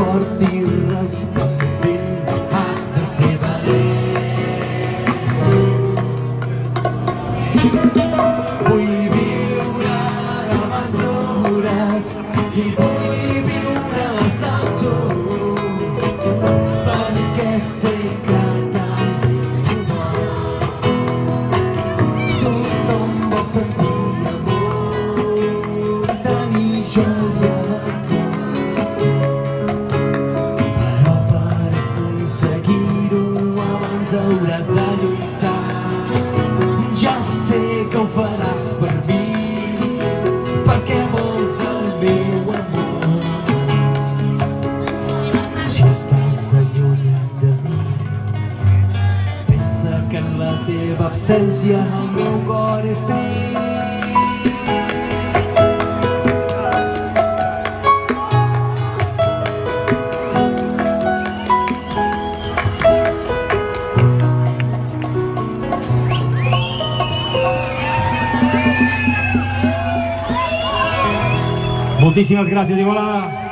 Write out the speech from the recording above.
fort i resplendent has de ser valent. Vull viure aventures i vull viure l'assalto, perquè sé que tothom vol sentir amor, tenir joia, però per aconseguir-ho abans hauràs de lluitar. Ja sé que ho faràs per mi, perquè vols el meu amor. Si estàs allunyat de mi, pensa que en la teva absència el meu cor és trist. Moltíssimes gràcies, Igualada.